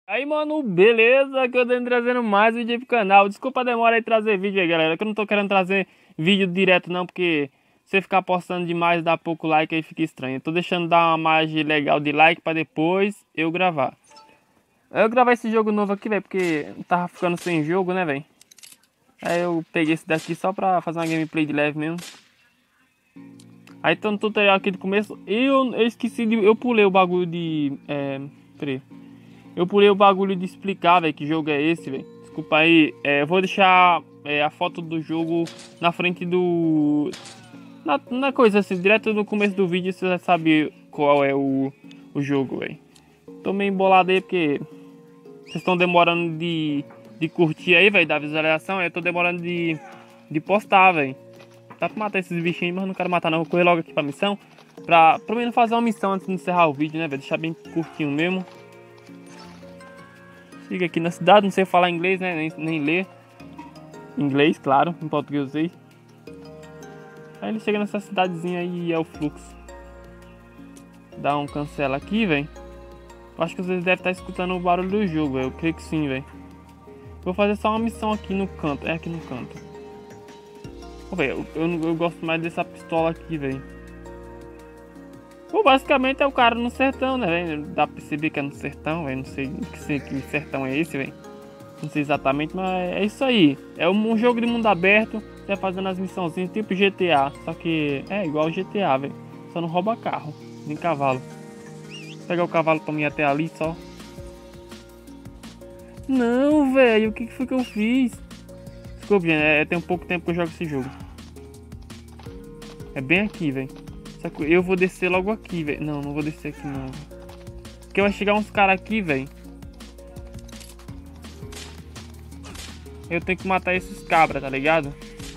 Aí, mano, beleza? Que eu tô trazendo mais vídeo aí pro canal. Desculpa a demora aí trazer vídeo aí, galera. Que eu não tô querendo trazer vídeo direto, não, porque você ficar postando demais e dar pouco like aí fica estranho. Eu tô deixando dar uma margem legal de like pra depois eu gravar. Eu gravar esse jogo novo aqui, velho, porque tava ficando sem jogo, né, velho? Aí eu peguei esse daqui só pra fazer uma gameplay de leve mesmo. Aí tô no tutorial aqui do começo. Eu esqueci de. Eu pulei o bagulho de. Peraí. Eu pulei o bagulho de explicar, velho, que jogo é esse, velho. Desculpa aí. Eu vou deixar a foto do jogo na frente do. Na coisa assim, direto no começo do vídeo você vai saber qual é o jogo, velho. Tô meio embolado aí porque vocês estão demorando de curtir aí, velho, da visualização. Eu tô demorando de postar, velho. Dá pra matar esses bichinhos, mas não quero matar não. Vou correr logo aqui pra missão. Pra pelo menos fazer uma missão antes de encerrar o vídeo, né, velho? Deixar bem curtinho mesmo. Siga aqui na cidade, não sei falar inglês, né? Nem ler. Inglês, claro, em português eu sei. Aí ele chega nessa cidadezinha aí e é o fluxo. Dá um cancela aqui, velho. Acho que vocês devem estar escutando o barulho do jogo, véio. Eu creio que sim, velho. Vou fazer só uma missão aqui no canto. É aqui no canto. Pô, véio, eu gosto mais dessa pistola aqui, velho. Pô, basicamente é o cara no sertão, né, velho? Dá pra perceber que é no sertão, velho. Não sei que sertão é esse, velho. Não sei exatamente, mas é isso aí. É um jogo de mundo aberto. Você vai fazendo as missãozinhas tipo GTA. Só que é igual GTA, velho. Só não rouba carro, nem cavalo. Vou pegar o cavalo pra mim ir até ali só. Não, velho. O que foi que eu fiz? Desculpa, gente. Tem um pouco tempo que eu jogo esse jogo. É bem aqui, velho. Só que eu vou descer logo aqui, velho. Não vou descer aqui não. Porque vai chegar uns caras aqui, velho. Eu tenho que matar esses cabras, tá ligado?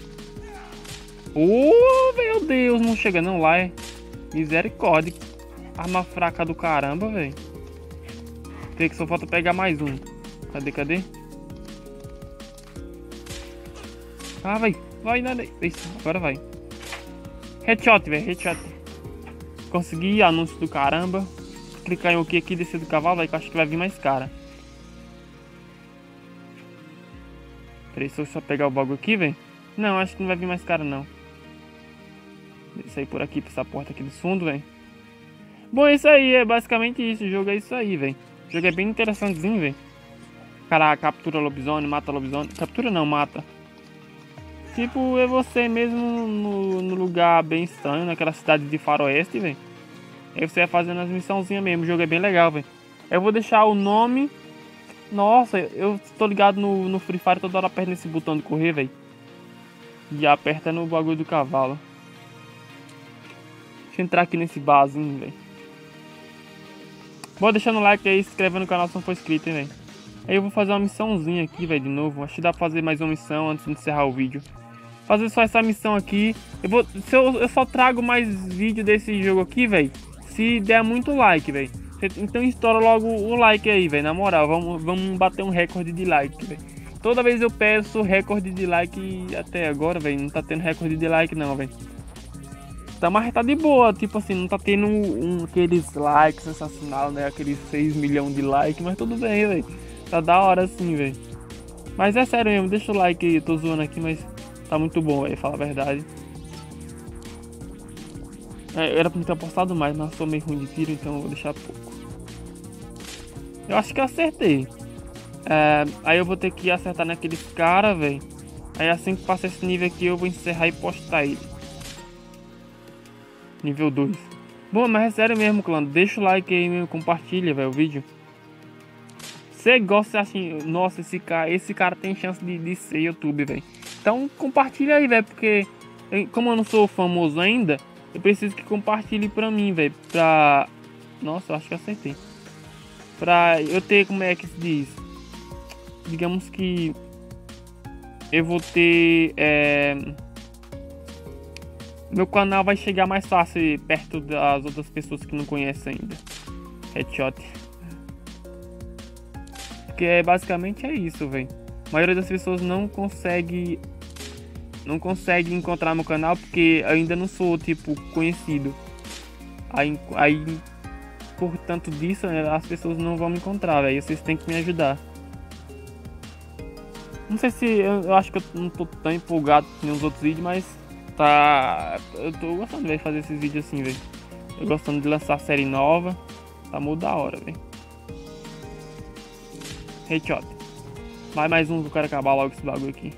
Oh, meu Deus, não chega não lá, é. Misericórdia. Arma fraca do caramba, velho. Tem que só falta pegar mais um. Cadê? Ah, vai. Vai, nada. Isso, agora vai. Headshot, velho, headshot. Consegui, anúncio do caramba. Clicar em OK aqui, descer do cavalo, aí que eu acho que vai vir mais cara. Peraí, se eu só pegar o bagulho aqui, velho. Não, acho que não vai vir mais cara, não. Sair por aqui, pra essa porta aqui do fundo, velho. Bom, é isso aí, é basicamente isso. O jogo é isso aí, velho. O jogo é bem interessantezinho, velho. O cara captura lobisomem, mata lobisomem. Captura não, mata. Tipo, é você mesmo no lugar bem estranho, naquela cidade de faroeste, velho. Aí você vai fazendo as missãozinhas mesmo. O jogo é bem legal, velho. Eu vou deixar o nome. Nossa, eu tô ligado no Free Fire, toda hora aperta nesse botão de correr, velho. E aperta no bagulho do cavalo. Deixa eu entrar aqui nesse barzinho, velho. Bora deixando o like aí, se inscrevendo no canal se não for inscrito, hein, velho. Aí eu vou fazer uma missãozinha aqui, velho, de novo. Acho que dá pra fazer mais uma missão antes de encerrar o vídeo. Fazer só essa missão aqui. Eu só trago mais vídeo desse jogo aqui, velho, se der muito like, velho. Então estoura logo o like aí, velho. Na moral, vamos bater um recorde de like, velho. Toda vez eu peço recorde de like e até agora, velho, não tá tendo recorde de like não, velho. Tá, mas tá de boa, tipo assim, não tá tendo aqueles likes sensacional, né? Aqueles 6 milhões de likes, mas tudo bem, velho. Tá da hora assim, velho. Mas é sério mesmo, deixa o like aí, eu tô zoando aqui, mas tá muito bom, velho, falar a verdade. Era pra me ter postado mais, mas eu sou meio ruim de tiro, então eu vou deixar pouco. Eu acho que eu acertei. Aí eu vou ter que acertar naqueles cara, velho. Aí assim que passar esse nível aqui, eu vou encerrar e postar ele. Nível 2. Bom, mas é sério mesmo, clã. Deixa o like aí mesmo, compartilha, velho, o vídeo. Você gosta assim, nossa, esse cara tem chance de ser YouTube, velho. Então compartilha aí, velho, porque como eu não sou famoso ainda, eu preciso que compartilhe pra mim, velho. Nossa, eu acho que eu acertei. Pra eu ter, como é que se diz? Digamos que eu vou ter... Meu canal vai chegar mais fácil perto das outras pessoas que não conhecem ainda. Headshot. Porque basicamente é isso, velho. A maioria das pessoas não consegue encontrar meu canal porque ainda não sou, tipo, conhecido. Aí por tanto disso, né, as pessoas não vão me encontrar, velho. Vocês têm que me ajudar. Não sei se... Eu acho que eu não tô tão empolgado que nem os outros vídeos, mas tá... Eu tô gostando, velho, de fazer esses vídeos assim, velho. Eu gostando de lançar série nova. Tá muito da hora, velho. Headshot. Mais um que eu quero acabar logo esse bagulho aqui.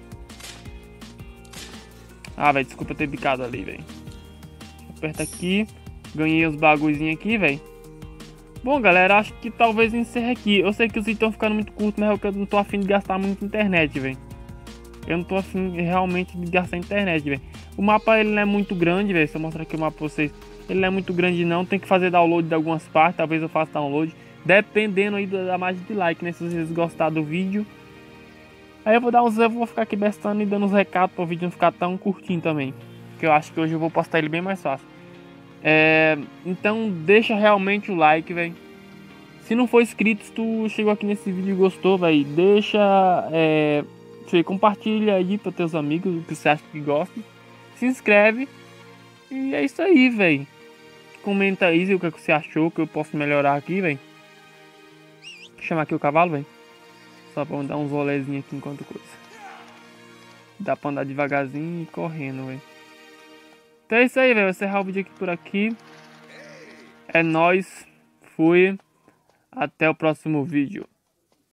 Ah, velho, desculpa ter picado ali, velho. Aperta aqui. Ganhei os bagulhozinhos aqui, velho. Bom, galera, acho que talvez encerre aqui. Eu sei que os vídeos estão ficando muito curtos, mas eu não tô afim de gastar muito internet, velho. Eu não tô afim realmente de gastar internet, velho. O mapa, ele não é muito grande, velho. Se eu mostrar aqui o mapa pra vocês. Ele não é muito grande, não. Tem que fazer download de algumas partes. Talvez eu faça download. Dependendo aí da margem de like, né? Se vocês gostaram do vídeo. Aí eu vou ficar aqui bestando e dando uns recados para o vídeo não ficar tão curtinho também. Que eu acho que hoje eu vou postar ele bem mais fácil. Então deixa realmente o like, velho. Se não for inscrito, se tu chegou aqui nesse vídeo e gostou, velho, deixa... compartilha aí para teus amigos o que você acha que gosta. Se inscreve. E é isso aí, velho. Comenta aí o que você achou, que eu posso melhorar aqui, velho. Vou chamar aqui o cavalo, velho. Só pra dar uns rolezinhos aqui enquanto coisa. Dá pra andar devagarzinho e correndo, velho. Então é isso aí, velho. Vou encerrar o vídeo aqui por aqui. É nóis. Fui. Até o próximo vídeo.